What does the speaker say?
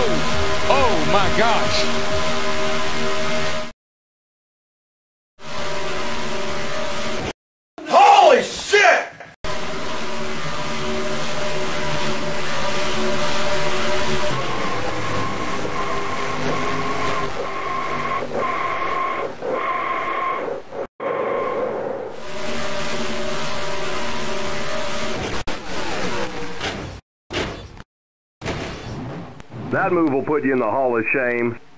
Oh my gosh. Holy shit! That move will put you in the Hall of Shame.